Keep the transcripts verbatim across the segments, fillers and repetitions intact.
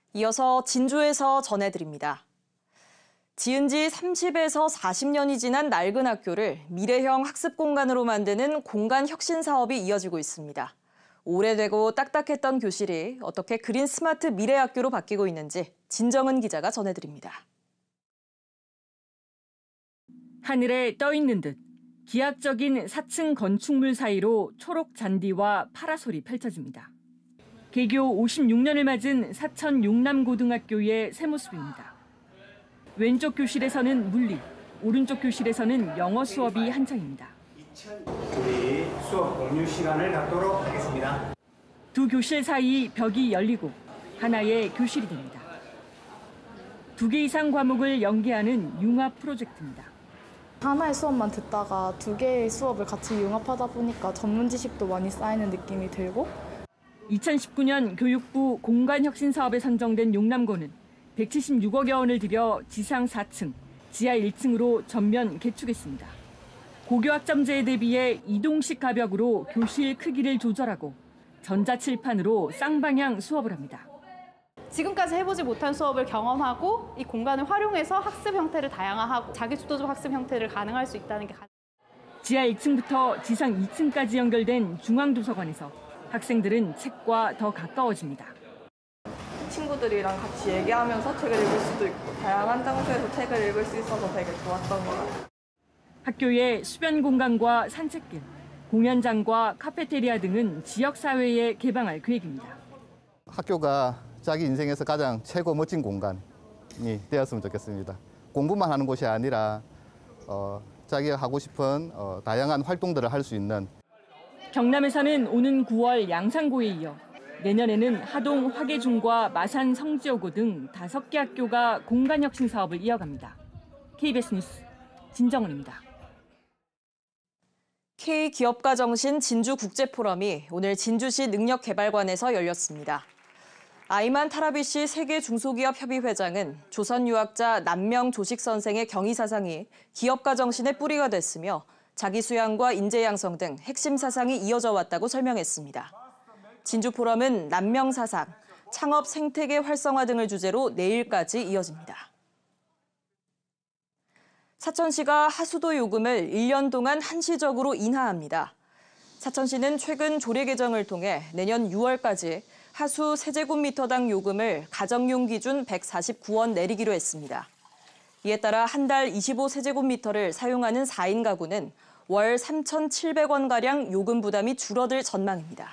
이어서 진주에서 전해드립니다. 지은 지 삼십에서 사십 년이 지난 낡은 학교를 미래형 학습 공간으로 만드는 공간 혁신 사업이 이어지고 있습니다. 오래되고 딱딱했던 교실이 어떻게 그린 스마트 미래 학교로 바뀌고 있는지 진정은 기자가 전해드립니다. 하늘에 떠 있는 듯 기하적인 사 층 건축물 사이로 초록 잔디와 파라솔이 펼쳐집니다. 개교 오십육 년을 맞은 사천 용남고등학교의 새 모습입니다. 왼쪽 교실에서는 물리, 오른쪽 교실에서는 영어 수업이 한창입니다. 우리 수업 공유 시간을 갖도록 하겠습니다. 두 교실 사이 벽이 열리고 하나의 교실이 됩니다. 두 개 이상 과목을 연계하는 융합 프로젝트입니다. 하나의 수업만 듣다가 두 개의 수업을 같이 융합하다 보니까 전문 지식도 많이 쌓이는 느낌이 들고 이천십구 년 교육부 공간혁신 사업에 선정된 용남고는 백칠십육억여 원을 들여 지상 사 층, 지하 일 층으로 전면 개축했습니다. 고교 학점제에 대비해 이동식 가벽으로 교실 크기를 조절하고 전자칠판으로 쌍방향 수업을 합니다. 지금까지 해보지 못한 수업을 경험하고 이 공간을 활용해서 학습 형태를 다양화하고 자기주도적 학습 형태를 가능할 수 있다는 게 가장... 지하 일 층부터 지상 이 층까지 연결된 중앙도서관에서 학생들은 책과 더 가까워집니다. 친구들이랑 같이 얘기하면서 책을 읽을 수도 있고 다양한 장소에서 책을 읽을 수 있어서 되게 좋았던 것 같아요. 학교의 수변 공간과 산책길, 공연장과 카페테리아 등은 지역사회에 개방할 계획입니다. 학교가 자기 인생에서 가장 최고 멋진 공간이 되었으면 좋겠습니다. 공부만 하는 곳이 아니라 어, 자기가 하고 싶은 어, 다양한 활동들을 할 수 있는. 경남에서는 오는 구월 양산고에 이어 내년에는 하동 화계중과 마산 성지여고 등 다섯 개 학교가 공간혁신 사업을 이어갑니다. 케이비에스 뉴스 진정은입니다. K기업가 정신 진주국제포럼이 오늘 진주시 능력개발관에서 열렸습니다. 아이만 타라비시 세계 중소기업 협의 회장은 조선 유학자 남명 조식 선생의 경의 사상이 기업가 정신의 뿌리가 됐으며 자기 수양과 인재 양성 등 핵심 사상이 이어져 왔다고 설명했습니다. 진주 포럼은 남명 사상, 창업 생태계 활성화 등을 주제로 내일까지 이어집니다. 사천시가 하수도 요금을 일 년 동안 한시적으로 인하합니다. 사천시는 최근 조례 개정을 통해 내년 유월까지 하수 세제곱미터당 요금을 가정용 기준 백사십구 원 내리기로 했습니다. 이에 따라 한 달 이십오 세제곱미터를 사용하는 사 인 가구는 월 삼천칠백 원가량 요금 부담이 줄어들 전망입니다.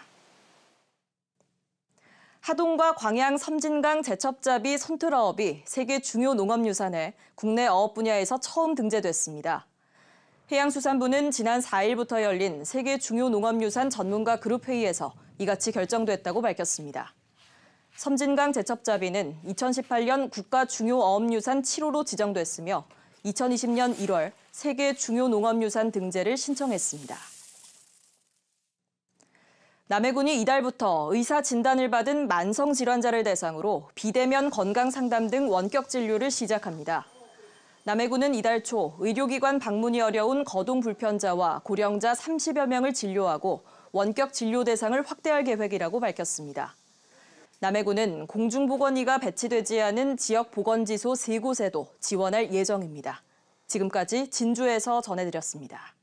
하동과 광양 섬진강 제첩잡이 손트라업이 세계 중요 농업유산에 국내 어업 분야에서 처음 등재됐습니다. 해양수산부는 지난 사 일부터 열린 세계 중요 농업유산 전문가 그룹 회의에서 이같이 결정됐다고 밝혔습니다. 섬진강 제첩잡이는 이천십팔 년 국가 중요 어업유산 칠 호로 지정됐으며 이천이십 년 일월 세계 중요 농업유산 등재를 신청했습니다. 남해군이 이달부터 의사 진단을 받은 만성 질환자를 대상으로 비대면 건강상담 등 원격 진료를 시작합니다. 남해군은 이달 초 의료기관 방문이 어려운 거동 불편자와 고령자 삼십여 명을 진료하고 원격 진료 대상을 확대할 계획이라고 밝혔습니다. 남해군은 공중보건의가 배치되지 않은 지역 보건지소 세 곳에도 지원할 예정입니다. 지금까지 진주에서 전해드렸습니다.